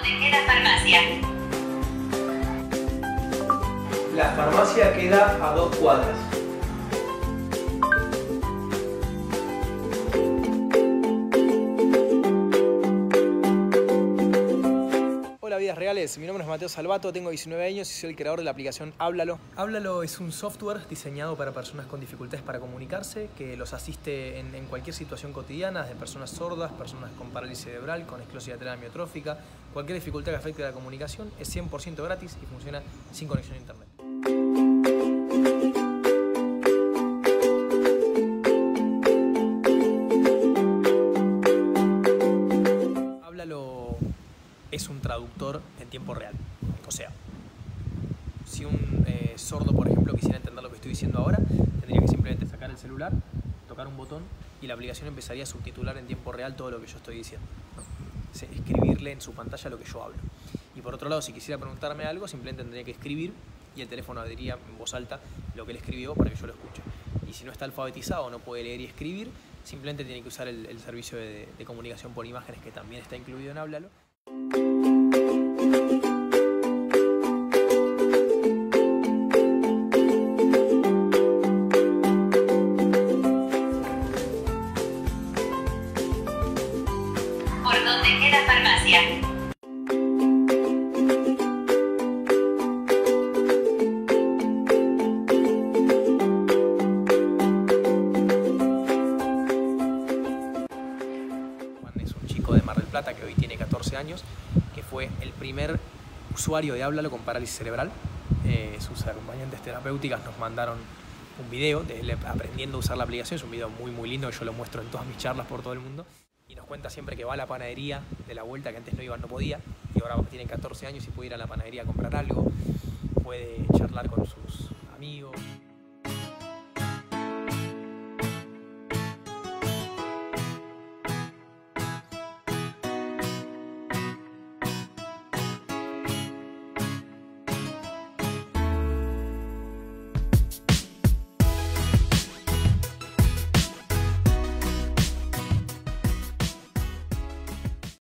dónde queda farmacia? La farmacia queda a 2 cuadras. Hola vidas reales, mi nombre es Mateo Salvato, tengo 19 años y soy el creador de la aplicación Háblalo. Háblalo es un software diseñado para personas con dificultades para comunicarse, que los asiste en cualquier situación cotidiana, desde personas sordas, personas con parálisis cerebral, con esclerosis lateral amiotrófica, cualquier dificultad que afecte a la comunicación, es 100% gratis y funciona sin conexión a internet. Háblalo es un traductor en tiempo real. O sea, si un sordo, por ejemplo, quisiera entender lo que estoy diciendo ahora, tendría que simplemente sacar el celular, tocar un botón y la aplicación empezaría a subtitular en tiempo real todo lo que yo estoy diciendo, ¿no? Escribirle en su pantalla lo que yo hablo. Y por otro lado, si quisiera preguntarme algo, simplemente tendría que escribir y el teléfono diría en voz alta lo que él escribió para que yo lo escuche. Y si no está alfabetizado, no puede leer y escribir, simplemente tiene que usar el servicio de comunicación por imágenes que también está incluido en Háblalo. ¿Por dónde queda farmacia? Juan es un chico de Mar del Plata que hoy tiene 14 años, que fue el primer usuario de Háblalo con parálisis cerebral. Sus acompañantes terapéuticas nos mandaron un video de él aprendiendo a usar la aplicación. Es un video muy lindo que yo lo muestro en todas mis charlas por todo el mundo. Y nos cuenta siempre que va a la panadería de la vuelta, que antes no iba, no podía, y ahora tiene 14 años y puede ir a la panadería a comprar algo, puede charlar con sus amigos.